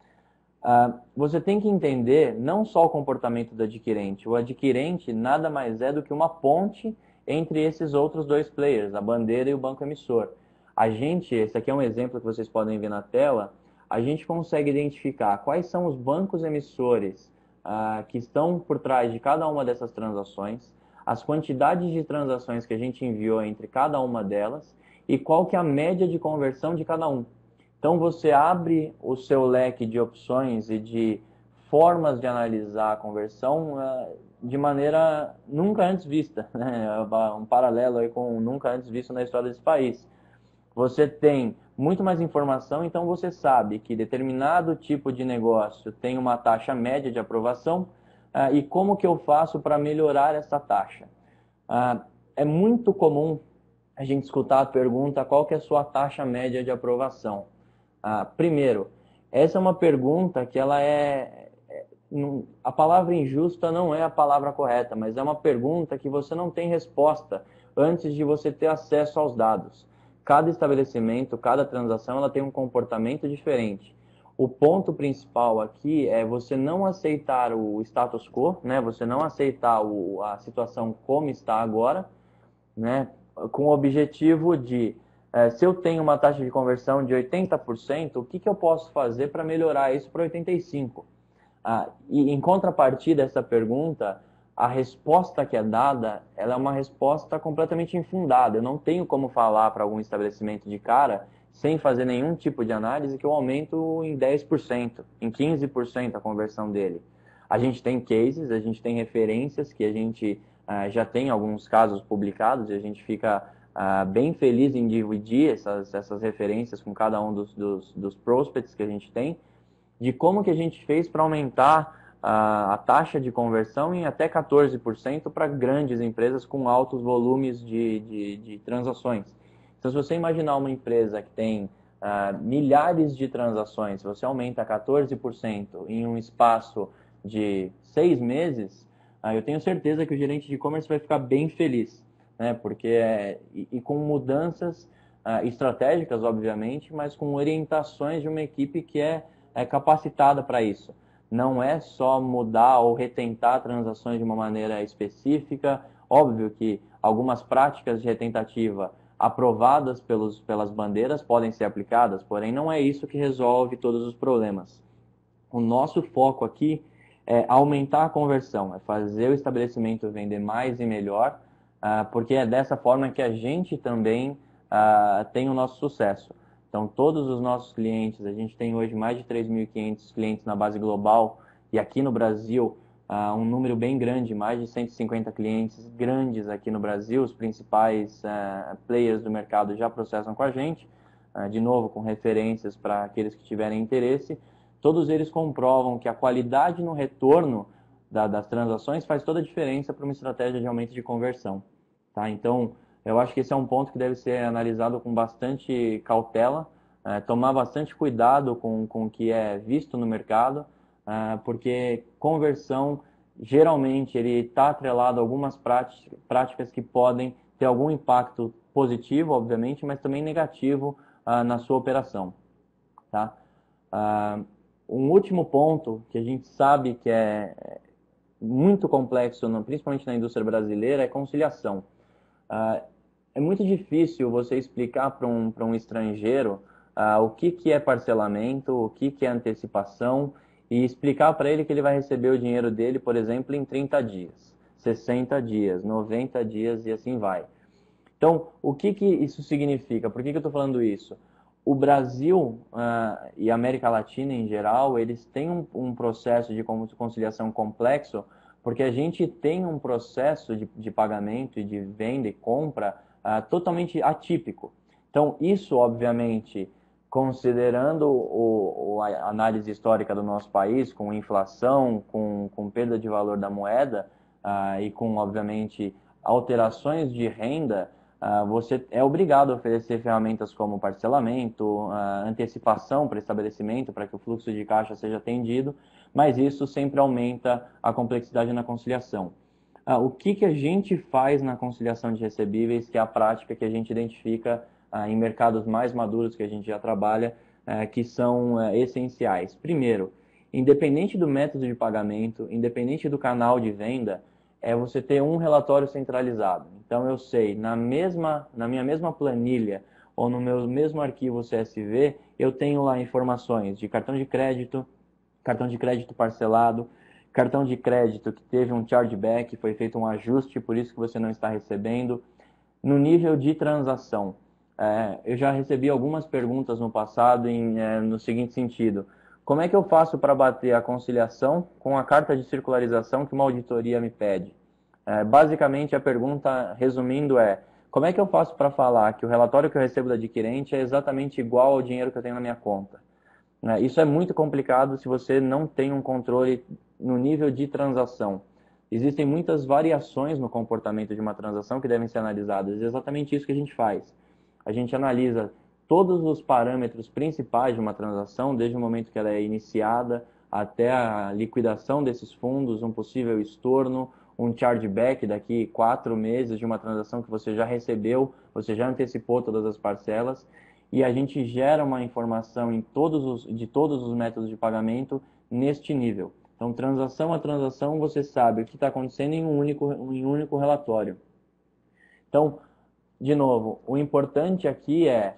Você tem que entender não só o comportamento do adquirente. O adquirente nada mais é do que uma ponte entre esses outros dois players, a bandeira e o banco emissor. Esse aqui é um exemplo que vocês podem ver na tela, a gente consegue identificar quais são os bancos emissores que estão por trás de cada uma dessas transações, as quantidades de transações que a gente enviou entre cada uma delas e qual que é a média de conversão de cada um. Então você abre o seu leque de opções e de formas de analisar a conversão de maneira nunca antes vista, né? Um paralelo aí com nunca antes visto na história desse país. Você tem muito mais informação, então você sabe que determinado tipo de negócio tem uma taxa média de aprovação e como que eu faço para melhorar essa taxa. É muito comum a gente escutar a pergunta: qual que é a sua taxa média de aprovação? Primeiro, essa é uma pergunta que ela a palavra injusta não é a palavra correta, mas é uma pergunta que você não tem resposta antes de você ter acesso aos dados. Cada estabelecimento, cada transação, ela tem um comportamento diferente. O ponto principal aqui é você não aceitar o status quo, né? Você não aceitar a situação como está agora, né? Com o objetivo de, se eu tenho uma taxa de conversão de 80%, o que eu posso fazer para melhorar isso para 85%? E em contrapartida dessa pergunta, a resposta que é dada, ela é uma resposta completamente infundada. Eu não tenho como falar para algum estabelecimento de cara, sem fazer nenhum tipo de análise, que eu aumento em 10%, em 15% a conversão dele. A gente tem cases, a gente tem referências que a gente já tem alguns casos publicados e a gente fica bem feliz em dividir essas referências com cada um dos prospects que a gente tem, de como que a gente fez para aumentar a taxa de conversão em até 14% para grandes empresas com altos volumes de transações. Então, se você imaginar uma empresa que tem milhares de transações, se você aumenta 14% em um espaço de 6 meses, eu tenho certeza que o gerente de e-commerce vai ficar bem feliz, né? Porque e com mudanças estratégicas, obviamente, mas com orientações de uma equipe que é capacitada para isso. Não é só mudar ou retentar transações de uma maneira específica. Óbvio que algumas práticas de retentativa aprovadas pelas bandeiras podem ser aplicadas, porém não é isso que resolve todos os problemas. O nosso foco aqui é aumentar a conversão, é fazer o estabelecimento vender mais e melhor, porque é dessa forma que a gente também tem o nosso sucesso. Então, todos os nossos clientes, a gente tem hoje mais de 3.500 clientes na base global, e aqui no Brasil, um número bem grande, mais de 150 clientes grandes aqui no Brasil, os principais players do mercado já processam com a gente, de novo, com referências para aqueles que tiverem interesse. Todos eles comprovam que a qualidade no retorno das transações faz toda a diferença para uma estratégia de aumento de conversão. Tá? Então, eu acho que esse é um ponto que deve ser analisado com bastante cautela, tomar bastante cuidado com o que é visto no mercado, porque conversão, geralmente, ele está atrelado a algumas práticas que podem ter algum impacto positivo, obviamente, mas também negativo na sua operação. Tá? Um último ponto que a gente sabe que é muito complexo, principalmente na indústria brasileira, é conciliação. É muito difícil você explicar para um estrangeiro o que é parcelamento, o que é antecipação, e explicar para ele que ele vai receber o dinheiro dele, por exemplo, em 30 dias, 60 dias, 90 dias e assim vai. Então, o que isso significa? Por que eu estou falando isso? O Brasil e a América Latina em geral, eles têm um processo de conciliação complexo, porque a gente tem um processo de pagamento e de venda e compra totalmente atípico. Então, isso, obviamente, considerando a análise histórica do nosso país, com inflação, com perda de valor da moeda e com, obviamente, alterações de renda, você é obrigado a oferecer ferramentas como parcelamento, antecipação para estabelecimento, para que o fluxo de caixa seja atendido, mas isso sempre aumenta a complexidade na conciliação. O que a gente faz na conciliação de recebíveis, que é a prática que a gente identifica em mercados mais maduros que a gente já trabalha, que são essenciais. Primeiro, independente do método de pagamento, independente do canal de venda, é você ter um relatório centralizado. Então eu sei, na minha mesma planilha ou no meu mesmo arquivo CSV, eu tenho lá informações de cartão de crédito parcelado, cartão de crédito que teve um chargeback, foi feito um ajuste, por isso que você não está recebendo. No nível de transação, eu já recebi algumas perguntas no passado no seguinte sentido: como é que eu faço para bater a conciliação com a carta de circularização que uma auditoria me pede? Basicamente, a pergunta, resumindo, como é que eu faço para falar que o relatório que eu recebo do adquirente é exatamente igual ao dinheiro que eu tenho na minha conta? Isso é muito complicado se você não tem um controle no nível de transação. Existem muitas variações no comportamento de uma transação que devem ser analisadas. É exatamente isso que a gente faz. A gente analisa todos os parâmetros principais de uma transação, desde o momento que ela é iniciada até a liquidação desses fundos, um possível estorno, um chargeback daqui 4 meses de uma transação que você já recebeu, você já antecipou todas as parcelas, e a gente gera uma informação de todos os métodos de pagamento neste nível. Então, transação a transação, você sabe o que está acontecendo em um único relatório. Então, de novo, o importante aqui é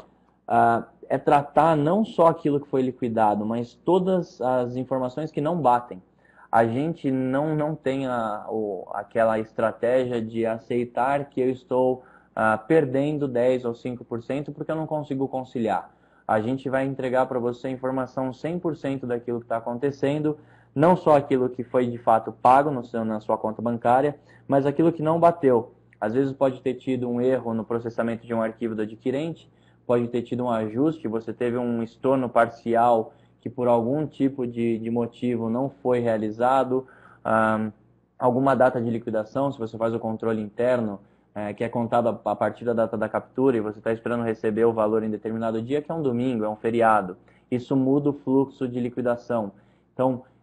tratar não só aquilo que foi liquidado, mas todas as informações que não batem. A gente não tem aquela estratégia de aceitar que eu estou perdendo 10 ou 5% porque eu não consigo conciliar. A gente vai entregar para você a informação 100% daquilo que está acontecendo, não só aquilo que foi de fato pago na sua conta bancária, mas aquilo que não bateu. Às vezes pode ter tido um erro no processamento de um arquivo do adquirente, pode ter tido um ajuste, você teve um estorno parcial que por algum tipo de motivo não foi realizado, alguma data de liquidação, se você faz o controle interno, que é contado a partir da data da captura e você está esperando receber o valor em determinado dia, que é um domingo, é um feriado. Isso muda o fluxo de liquidação. Então,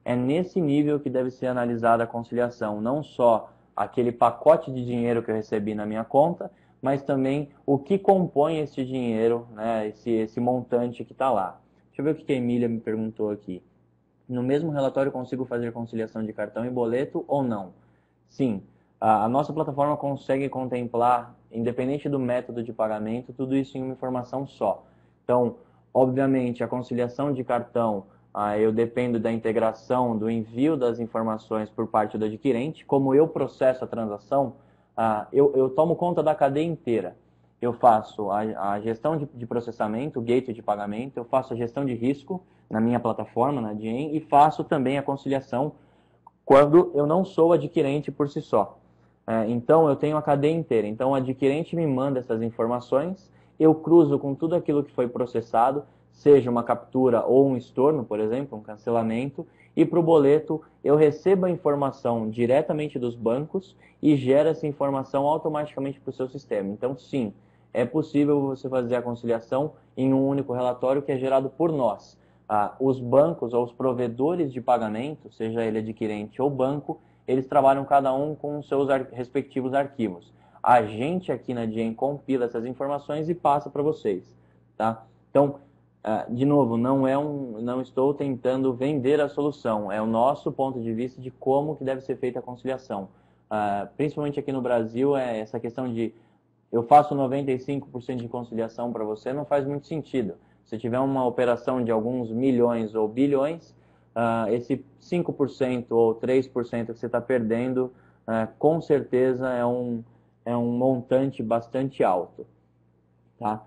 é nesse nível que deve ser analisada a conciliação, não só aquele pacote de dinheiro que eu recebi na minha conta, mas também o que compõe esse dinheiro, né, esse montante que está lá. Deixa eu ver o que a Emília me perguntou aqui. No mesmo relatório consigo fazer conciliação de cartão e boleto ou não? Sim, a nossa plataforma consegue contemplar, independente do método de pagamento, tudo isso em uma informação só. Então, obviamente, a conciliação de cartão, eu dependo da integração, do envio das informações por parte do adquirente. Como eu processo a transação, eu tomo conta da cadeia inteira. Eu faço a gestão de processamento, o gateway de pagamento, eu faço a gestão de risco na minha plataforma, na Adyen, e faço também a conciliação quando eu não sou adquirente por si só. Então, eu tenho a cadeia inteira. Então, o adquirente me manda essas informações, eu cruzo com tudo aquilo que foi processado, seja uma captura ou um estorno, por exemplo, um cancelamento, e para o boleto eu recebo a informação diretamente dos bancos e gera essa informação automaticamente para o seu sistema. Então, sim, é possível você fazer a conciliação em um único relatório que é gerado por nós. Os bancos ou os provedores de pagamento, seja ele adquirente ou banco, eles trabalham cada um com os seus respectivos arquivos. A gente aqui na Adyen compila essas informações e passa para vocês, tá? Então, de novo, não estou tentando vender a solução, é o nosso ponto de vista de como que deve ser feita a conciliação. Principalmente aqui no Brasil, essa questão de eu faço 95% de conciliação para você, não faz muito sentido. Se tiver uma operação de alguns milhões ou bilhões, esse 5% ou 3% que você está perdendo, com certeza é um montante bastante alto. Tá?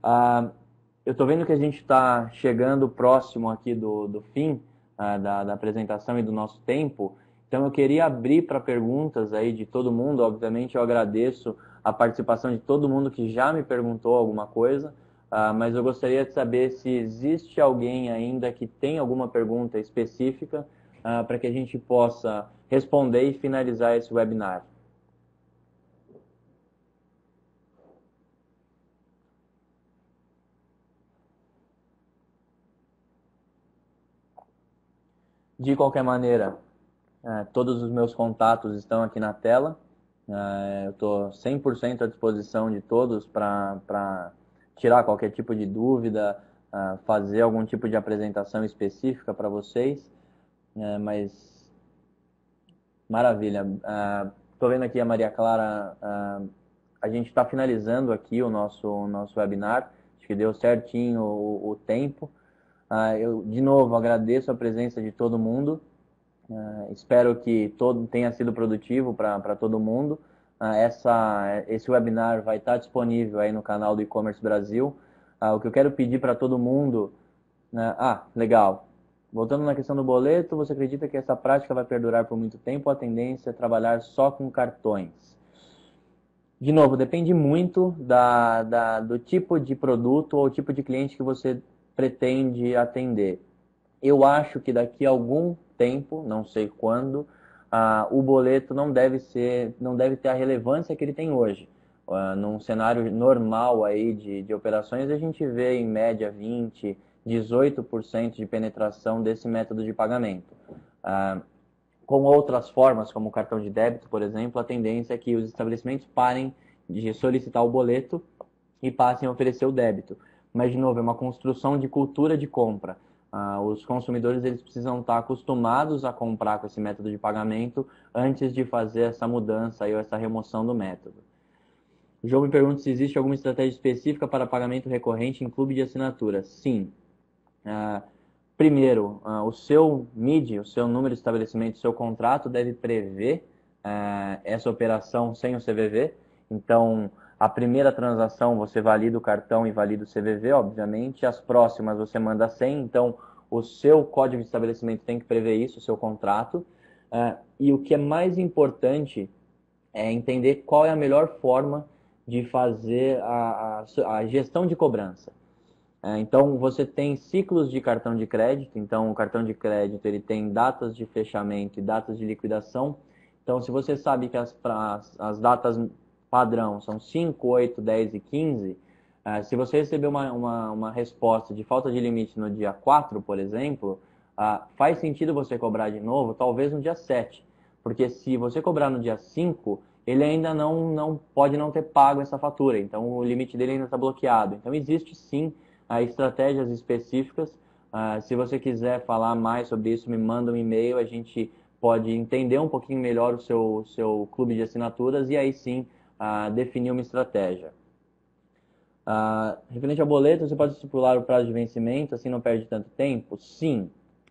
Eu estou vendo que a gente está chegando próximo aqui do fim da apresentação e do nosso tempo, então eu queria abrir para perguntas aí de todo mundo. Obviamente eu agradeço a participação de todo mundo que já me perguntou alguma coisa, mas eu gostaria de saber se existe alguém ainda que tem alguma pergunta específica para que a gente possa responder e finalizar esse webinar. De qualquer maneira, todos os meus contatos estão aqui na tela. Eu estou 100% à disposição de todos para tirar qualquer tipo de dúvida, fazer algum tipo de apresentação específica para vocês. Mas, maravilha. Estou vendo aqui a Maria Clara. A gente está finalizando aqui o nosso webinar. Acho que deu certinho o tempo. Eu, de novo, agradeço a presença de todo mundo. Espero que tenha sido produtivo para todo mundo. Esse webinar vai estar disponível aí no canal do E-Commerce Brasil. O que eu quero pedir para todo mundo... legal. Voltando na questão do boleto, você acredita que essa prática vai perdurar por muito tempo ou a tendência é trabalhar só com cartões? De novo, depende muito do tipo de produto ou tipo de cliente que você pretende atender. Eu acho que daqui a algum tempo, não sei quando, o boleto não deve ter a relevância que ele tem hoje. Num cenário normal aí de operações, a gente vê em média 20, 18% de penetração desse método de pagamento. Com outras formas, como o cartão de débito, por exemplo, a tendência é que os estabelecimentos parem de solicitar o boleto e passem a oferecer o débito. Mas, de novo, é uma construção de cultura de compra. Os consumidores eles precisam estar acostumados a comprar com esse método de pagamento antes de fazer essa mudança ou essa remoção do método. O João me pergunta se existe alguma estratégia específica para pagamento recorrente em clube de assinatura. Sim. Primeiro, o seu MID, o seu número de estabelecimento, o seu contrato deve prever essa operação sem o CVV. Então, a primeira transação você valida o cartão e valida o CVV, obviamente. As próximas você manda sem. Então, o seu código de estabelecimento tem que prever isso, o seu contrato. E o que é mais importante é entender qual é a melhor forma de fazer a gestão de cobrança. Então, você tem ciclos de cartão de crédito. Então, o cartão de crédito ele tem datas de fechamento e datas de liquidação. Então, se você sabe que as datas padrão são 5, 8, 10 e 15, se você receber uma resposta de falta de limite no dia 4, por exemplo, faz sentido você cobrar de novo, talvez no dia 7, porque se você cobrar no dia 5, ele ainda não pode não ter pago essa fatura, então o limite dele ainda está bloqueado. Então existe sim estratégias específicas. Se você quiser falar mais sobre isso, me manda um e-mail, a gente pode entender um pouquinho melhor o seu clube de assinaturas e aí sim definir uma estratégia. Referente ao boleto, você pode estipular o prazo de vencimento, assim não perde tanto tempo? Sim.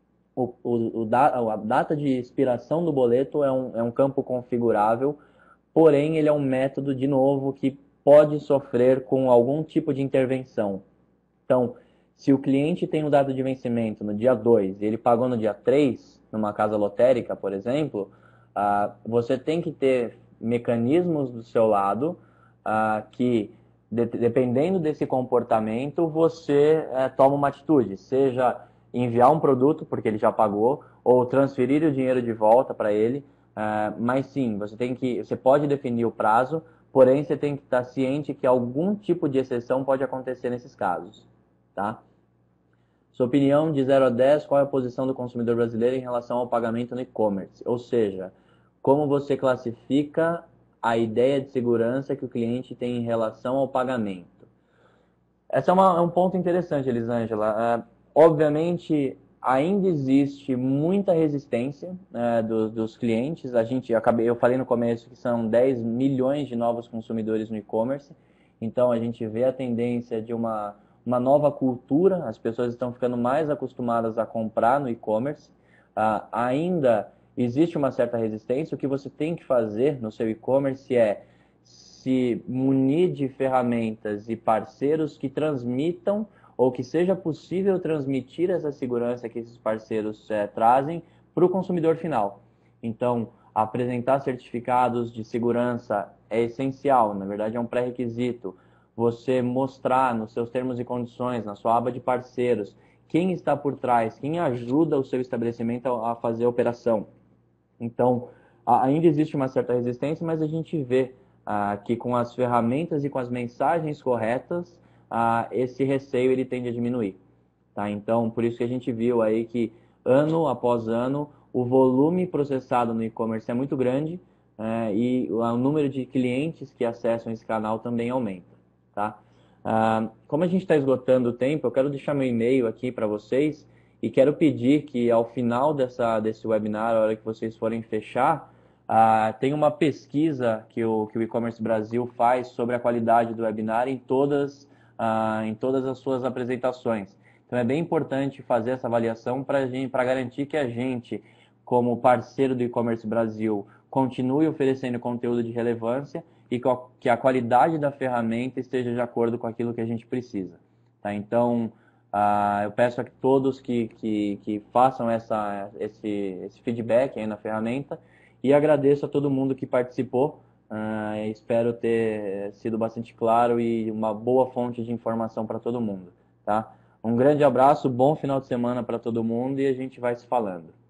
A data de expiração do boleto é um campo configurável, porém ele é um método, de novo, que pode sofrer com algum tipo de intervenção. Então, se o cliente tem o data de vencimento no dia 2 e ele pagou no dia 3, numa casa lotérica, por exemplo, você tem que ter mecanismos do seu lado que, dependendo desse comportamento, você toma uma atitude, seja enviar um produto, porque ele já pagou, ou transferir o dinheiro de volta para ele. Mas sim, você pode definir o prazo, porém você tem que estar ciente que algum tipo de exceção pode acontecer nesses casos. Tá? Sua opinião de 0 a 10, qual é a posição do consumidor brasileiro em relação ao pagamento no e-commerce? Ou seja, como você classifica a ideia de segurança que o cliente tem em relação ao pagamento? Esse é um ponto interessante, Elisângela. Obviamente, ainda existe muita resistência dos clientes. Eu falei no começo que são 10 milhões de novos consumidores no e-commerce. Então, a gente vê a tendência de uma nova cultura. As pessoas estão ficando mais acostumadas a comprar no e-commerce. Ainda existe uma certa resistência. O que você tem que fazer no seu e-commerce é se munir de ferramentas e parceiros que transmitam ou que seja possível transmitir essa segurança que esses parceiros trazem para o consumidor final. Então, apresentar certificados de segurança é essencial, na verdade é um pré-requisito. Você mostrar nos seus termos e condições, na sua aba de parceiros, quem está por trás, quem ajuda o seu estabelecimento a fazer a operação. Então, ainda existe uma certa resistência, mas a gente vê que com as ferramentas e com as mensagens corretas, esse receio ele tende a diminuir. Tá? Então, por isso que a gente viu aí que ano após ano o volume processado no e-commerce é muito grande e o número de clientes que acessam esse canal também aumenta. Tá? Como a gente está esgotando o tempo, eu quero deixar meu e-mail aqui para vocês e quero pedir que ao final desse webinar, a hora que vocês forem fechar, tem uma pesquisa que o E-Commerce Brasil faz sobre a qualidade do webinar em todas as suas apresentações. Então é bem importante fazer essa avaliação para garantir que a gente, como parceiro do E-Commerce Brasil, continue oferecendo conteúdo de relevância e que a qualidade da ferramenta esteja de acordo com aquilo que a gente precisa. Tá? Então, eu peço a todos que façam esse feedback aí na ferramenta e agradeço a todo mundo que participou. Espero ter sido bastante claro e uma boa fonte de informação para todo mundo. Tá? Um grande abraço, bom final de semana para todo mundo e a gente vai se falando.